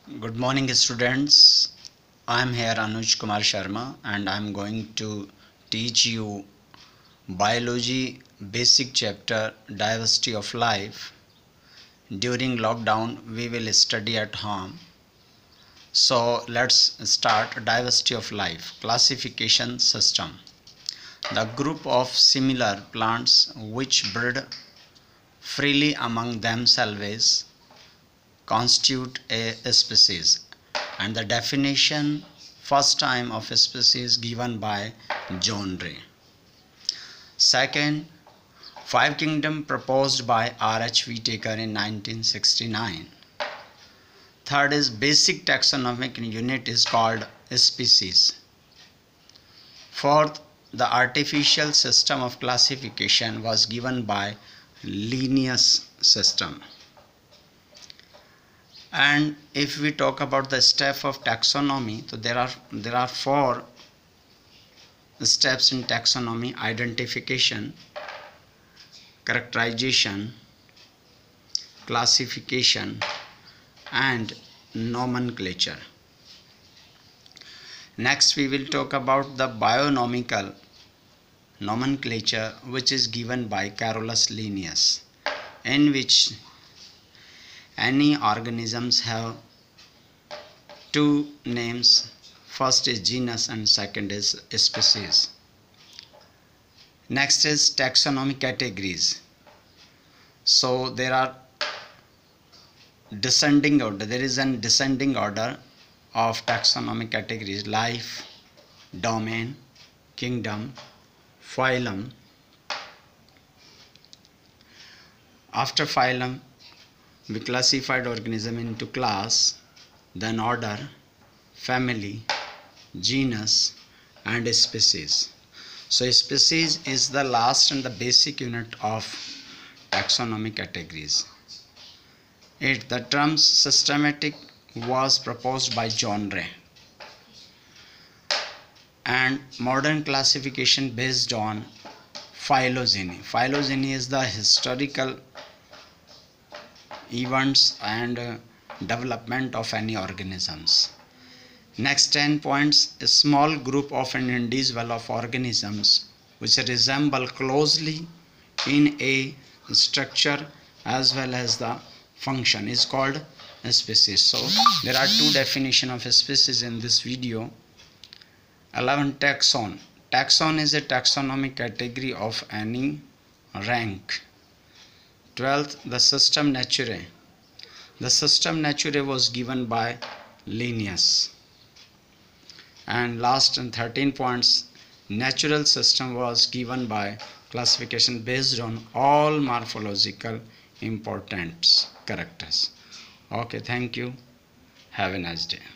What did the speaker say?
Good morning, students. I am here Anuj Kumar Sharma and I am going to teach you biology basic chapter diversity of life. During lockdown we will study at home. So let's start diversity of life classification system. The group of similar plants which breed freely among themselves constitute a species, and the definition first time of a species given by John Ray. Second, five kingdom proposed by R.H. Whitaker in 1969. Third is basic taxonomic unit is called species. Fourth, the artificial system of classification was given by Linnaeus system. And if we talk about the step of taxonomy, so there are four steps in taxonomy: identification, characterization, classification, and nomenclature. Next we will talk about the bionomical nomenclature, which is given by Carolus Linnaeus, in which any organisms have two names. First is genus and second is species. Next is taxonomic categories. So there are descending order. There is an descending order of taxonomic categories: life, domain, kingdom, phylum. After phylum, we classified organism into class, then order, family, genus, and species. So species is the last and the basic unit of taxonomic categories. The term systematic was proposed by John Ray, and modern classification based on phylogeny. Phylogeny is the historical events and development of any organisms. Next 10 points: a small group of an individual of organisms which resemble closely in a structure as well as the function is called a species. So there are two definitions of a species in this video. 11, taxon. Taxon is a taxonomic category of any rank. 12th, the system naturae. The system naturae was given by Linnaeus. And last and 13 points, natural system was given by classification based on all morphological important characters. Okay, thank you. Have a nice day.